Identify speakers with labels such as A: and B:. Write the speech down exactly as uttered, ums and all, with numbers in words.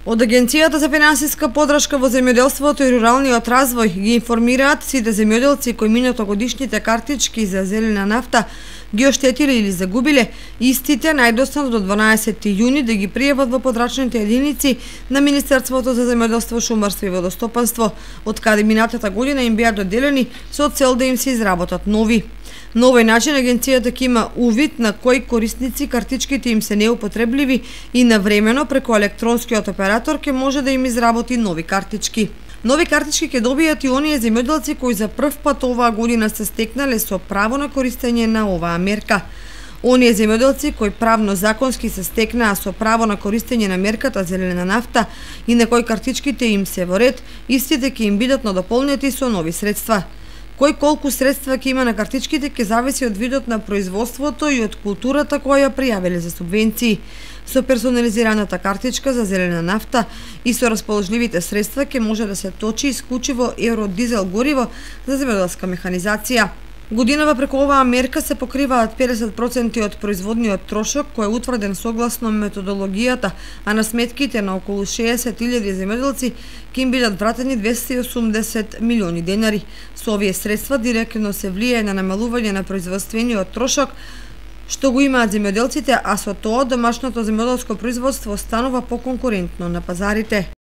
A: Од Агенцијата за финансиска поддршка во земјоделството и руралниот развој ги информираат сите земјоделци кои минатогодишните картички за зелена нафта ги оштетиле или загубиле, истите најдоснав до дванаесети јуни да ги пријават во подрачните единици на Министерството за земјоделство, шумарство и водостопанство, од каде минатата година им беа доделени со цел да им се изработат нови. На овој начин агенцијата ќе има увид на кои корисници картичките им се неупотребливи и навремено преку електронскиот оператор ќе може да им изработи нови картички. Нови картички ќе добијат и оние земјоделци кои за прв пат оваа година се стекнале со право на користење на оваа мерка. Оние земјоделци кои правно законски се стекнаа со право на користење на мерката зелена нафта и на кои картичките им се во ред, истите ќе им бидат надополнети со нови средства. Кој колку средства ќе има на картичките ќе зависи од видот на производството и од културата која ја пријавиле за субвенции. Со персонализираната картичка за зелена нафта и со расположливите средства ќе може да се точи исклучиво евродизел гориво за земјоделска механизација. Годинава преку оваа мерка се покриваат педесет проценти од производниот трошок кој е утврден согласно методологијата, а на сметките на околу шеесет илјади земјоделци ќе им бидат вратени двесте и осумдесет милиони денари. Со овие средства директно се влијае на намалување на производствениот трошок што го имаат земјоделците, а со тоа домашното земјоделско производство станува поконкурентно на пазарите.